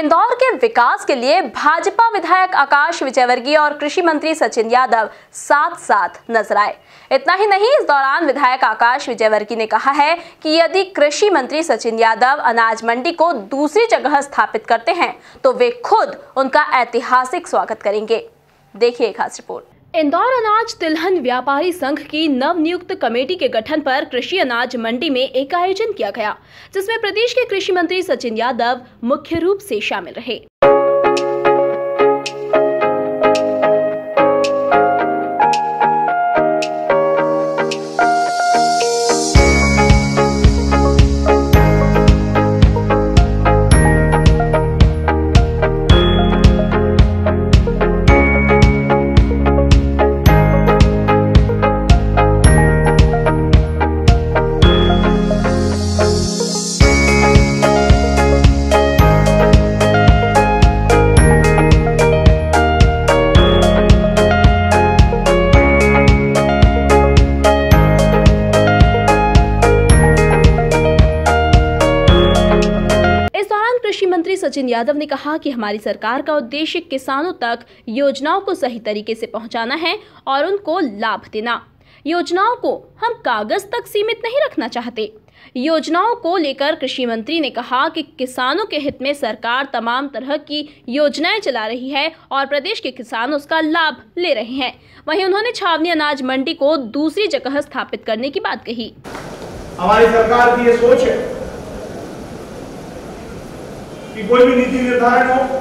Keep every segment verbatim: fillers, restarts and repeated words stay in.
इंदौर के विकास के लिए भाजपा विधायक आकाश विजयवर्गीय और कृषि मंत्री सचिन यादव साथ साथ नजर आए। इतना ही नहीं, इस दौरान विधायक आकाश विजयवर्गीय ने कहा है कि यदि कृषि मंत्री सचिन यादव अनाज मंडी को दूसरी जगह स्थापित करते हैं तो वे खुद उनका ऐतिहासिक स्वागत करेंगे। देखिए एक खास रिपोर्ट। इंदौर अनाज तिलहन व्यापारी संघ की नवनियुक्त कमेटी के गठन पर कृषि अनाज मंडी में एक आयोजन किया गया, जिसमें प्रदेश के कृषि मंत्री सचिन यादव मुख्य रूप से शामिल रहे। कृषि मंत्री सचिन यादव ने कहा कि हमारी सरकार का उद्देश्य किसानों तक योजनाओं को सही तरीके से पहुंचाना है और उनको लाभ देना। योजनाओं को हम कागज तक सीमित नहीं रखना चाहते। योजनाओं को लेकर कृषि मंत्री ने कहा कि किसानों के हित में सरकार तमाम तरह की योजनाएं चला रही है और प्रदेश के किसान उसका लाभ ले रहे हैं। वहीं उन्होंने छावनी अनाज मंडी को दूसरी जगह स्थापित करने की बात कही। हमारी सरकार की ये सोच है कि कोई भी नीति निर्धारण हो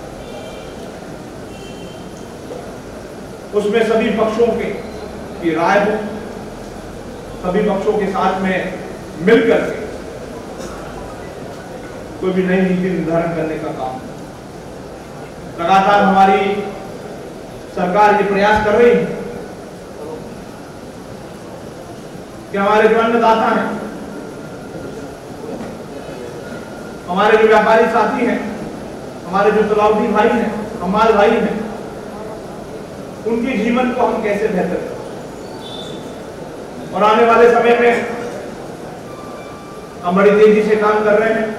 उसमें सभी पक्षों के की राय हो, सभी पक्षों के साथ में मिलकर के कोई भी नई नीति निर्धारण करने का काम। लगातार हमारी सरकार ये प्रयास कर रही है कि हमारे जो अन्नदाता हैं, हमारे जो व्यापारी साथी हैं, हमारे जो तलावटी भाई हैं, हमारे भाई हैं, उनके जीवन को हम कैसे बेहतर करें। और आने वाले समय में हम बड़ी तेजी से काम कर रहे हैं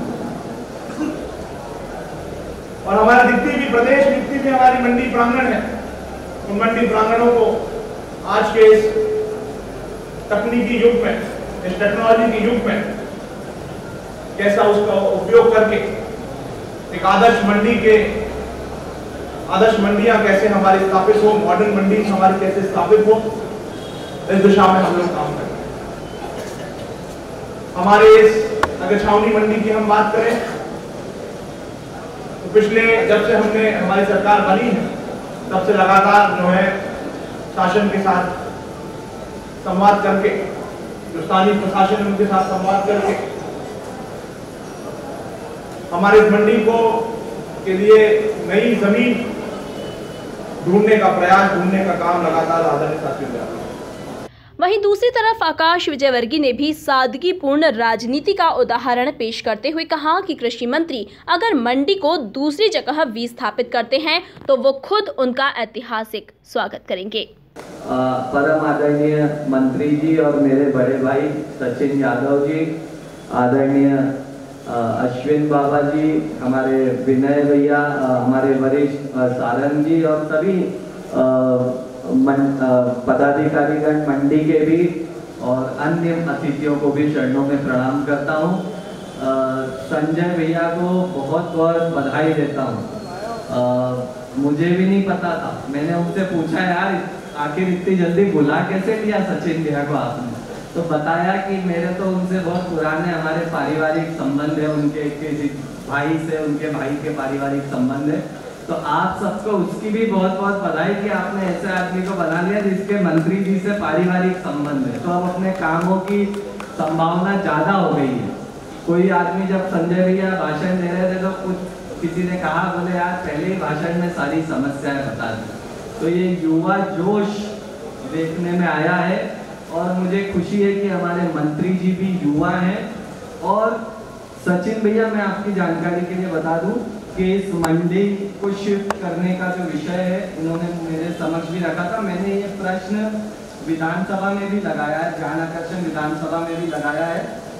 और हमारा जितनी भी प्रदेश जितनी भी हमारी मंडी प्रांगण है, उन मंडी प्रांगणों को आज के इस तकनीकी युग में, इस टेक्नोलॉजी के युग में कैसा उसका उपयोग करके एक आदर्श मंडी के आदर्श मंडियां कैसे हमारी स्थापित हो, मॉडर्न मंडी हमारी कैसे स्थापित हो, इस दिशा में हम लोग काम कर रहे हैं। हमारे इस अगर छावनी मंडी की हम बात करें तो पिछले जब से हमने हमारी सरकार बनी है तब से लगातार जो है शासन के साथ संवाद करके, जो स्थानीय प्रशासन है उनके साथ संवाद करके हमारे इस मंडी को के लिए नई जमीन ढूंढने का प्रयास, ढूंढने का काम लगातार आदरणीय साथियों कर रहा है। वहीं दूसरी तरफ आकाश विजयवर्गीय ने भी सादगीपूर्ण राजनीति का उदाहरण पेश करते हुए कहा कि कृषि मंत्री अगर मंडी को दूसरी जगह भी स्थापित करते हैं तो वो खुद उनका ऐतिहासिक स्वागत करेंगे। परम आदरणीय मंत्री जी और मेरे बड़े भाई सचिन यादव जी, आदरणीय अश्विन बाबा जी, हमारे विनय भैया, हमारे वरिष्ठ सारंग जी और सभी पदाधिकारीगण मंडी के भी और अन्य अतिथियों को भी चरणों में प्रणाम करता हूँ। संजय भैया को बहुत बहुत बधाई देता हूँ। मुझे भी नहीं पता था, मैंने उनसे पूछा यार आखिर इतनी जल्दी बुला कैसे लिया सचिन भैया को आपने, तो बताया कि मेरे तो उनसे बहुत पुराने हमारे पारिवारिक संबंध है, उनके के भाई से उनके भाई के पारिवारिक संबंध है। तो आप सबको उसकी भी बहुत बहुत बधाई कि आपने ऐसे आदमी को बना लिया जिसके मंत्री जी से पारिवारिक संबंध है। तो अब अपने कामों की संभावना ज्यादा हो गई है। कोई आदमी जब संजय भैया भाषण दे रहे थे तो कुछ किसी ने कहा, बोले यार पहले ही भाषण में सारी समस्याएं बता दी। तो ये युवा जोश देखने में आया है और मुझे खुशी है कि हमारे मंत्री जी भी युवा हैं। और सचिन भैया, मैं आपकी जानकारी के लिए बता दूं कि इस मंडी को शिफ्ट करने का जो विषय है इन्होंने मेरे समक्ष भी रखा था। मैंने ये प्रश्न विधानसभा में भी लगाया है, ज्ञान आकर्षण विधानसभा में भी लगाया है।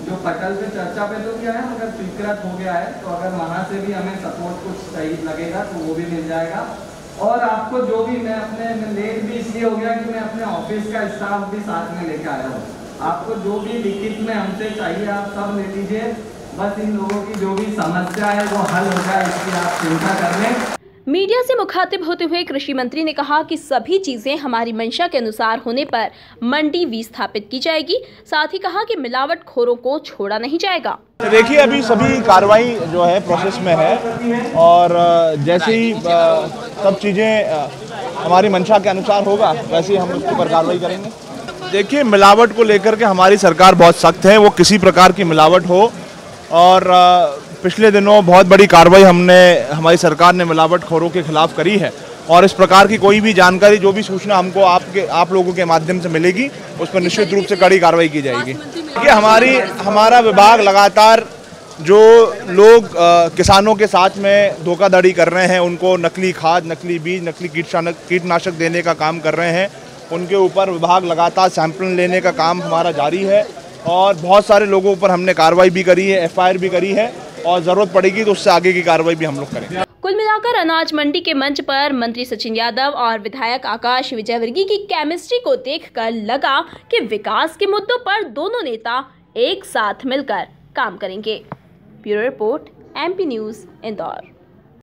जो पटल पे चर्चा पे तो किया है मगर स्वीकृत हो गया है, तो अगर वहाँ से भी हमें सपोर्ट कुछ सही लगेगा तो वो भी मिल जाएगा। और आपको जो भी, मैं अपने लेट भी इसलिए हो गया कि मैं अपने ऑफिस का स्टाफ भी साथ में लेके आया हूँ। आपको जो भी लिखित में हमसे चाहिए आप सब ले लीजिए, बस इन लोगों की जो भी समस्या है वो हल हो जाए, इसकी आप चिंता कर लें। मीडिया से मुखातिब होते हुए कृषि मंत्री ने कहा कि सभी चीजें हमारी मंशा के अनुसार होने पर मंडी विस्थापित की जाएगी। साथ ही कहा कि मिलावटखोरों को छोड़ा नहीं जाएगा। देखिए, अभी सभी कार्रवाई जो है प्रोसेस में है और जैसे ही सब चीजें हमारी मंशा के अनुसार होगा वैसे ही हम उसके ऊपर कार्रवाई करेंगे। देखिए, मिलावट को लेकर के हमारी सरकार बहुत सख्त है, वो किसी प्रकार की मिलावट हो, और पिछले दिनों बहुत बड़ी कार्रवाई हमने हमारी सरकार ने मिलावटखोरों के खिलाफ करी है, और इस प्रकार की कोई भी जानकारी, जो भी सूचना हमको आपके आप लोगों के माध्यम से मिलेगी उस पर निश्चित रूप से कड़ी कार्रवाई की जाएगी। देखिए, हमारी हमारा विभाग लगातार जो लोग आ, किसानों के साथ में धोखाधड़ी कर रहे हैं, उनको नकली खाद, नकली बीज, नकली कीटनाशक देने का काम कर रहे हैं, उनके ऊपर विभाग लगातार सैंपल लेने का काम हमारा जारी है, और बहुत सारे लोगों पर हमने कार्रवाई भी करी है, एफ आई आर भी करी है, और जरूरत पड़ेगी तो उससे आगे की कार्रवाई भी हम लोग करेंगे। कुल मिलाकर अनाज मंडी के मंच पर मंत्री सचिन यादव और विधायक आकाश विजयवर्गीय की केमिस्ट्री को देखकर लगा कि विकास के मुद्दों पर दोनों नेता एक साथ मिलकर काम करेंगे। Bureau report, M P news, Indore.